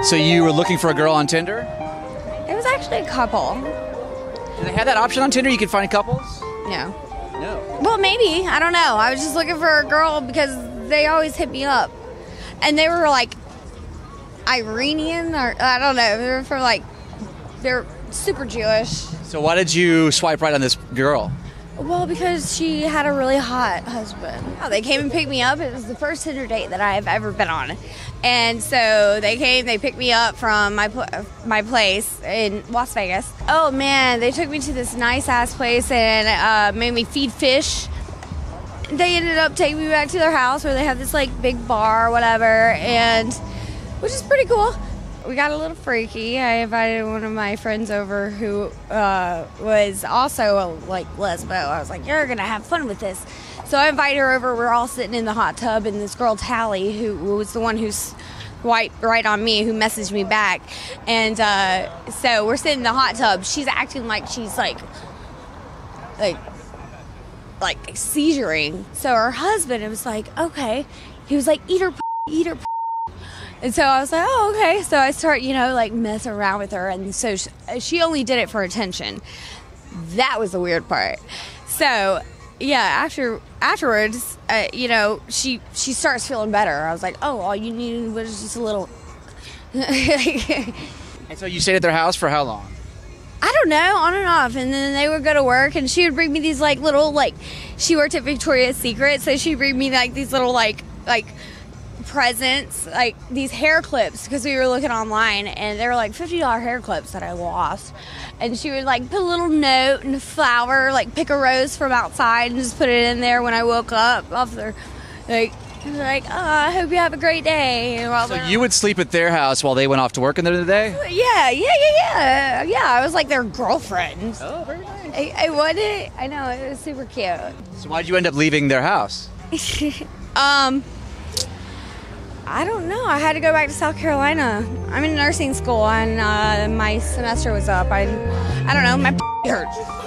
So you were looking for a girl on Tinder? It was actually a couple. Do they have that option on Tinder? You can find couples? No. No. Well, maybe. I don't know. I was just looking for a girl because they always hit me up. And they were like Iranian or I don't know. They were from they're super Jewish. So why did you swipe right on this girl? Well, because she had a really hot husband. Oh, they came and picked me up. It was the first Tinder date that I have ever been on. And so they came, they picked me up from my place in Las Vegas. Oh, man, they took me to this nice-ass place and made me feed fish. They ended up taking me back to their house where they have this, big bar or whatever, and which is pretty cool. We got a little freaky. I invited one of my friends over who was also a lesbo. I was like, you're going to have fun with this. So I invited her over. We're all sitting in the hot tub, and this girl, Tally, who was the one who's right on me, who messaged me back. And so we're sitting in the hot tub. She's acting like she's like seizuring. So her husband, it was like, okay. He was like, eat her And so I was like, oh, okay. So I start, messing around with her. And so she only did it for attention. That was the weird part. So, yeah, afterwards, she starts feeling better. I was like, oh, all you needed was just a little. And so you stayed at their house for how long? I don't know, on and off. And then they would go to work, and she would bring me these, little, she worked at Victoria's Secret, so she'd bring me, these little, presents, these hair clips, because we were looking online, and they were $50 hair clips that I lost. And she would put a little note and a flower, pick a rose from outside and just put it in there when I woke up off their oh, I hope you have a great day. So you would sleep at their house while they went off to work in the day? Yeah, I was their girlfriend. Oh, very nice. I wasn't. I know, it was super cute. So why'd you end up leaving their house? I don't know. I had to go back to South Carolina. I'm in nursing school, and my semester was up. I don't know. My hurts.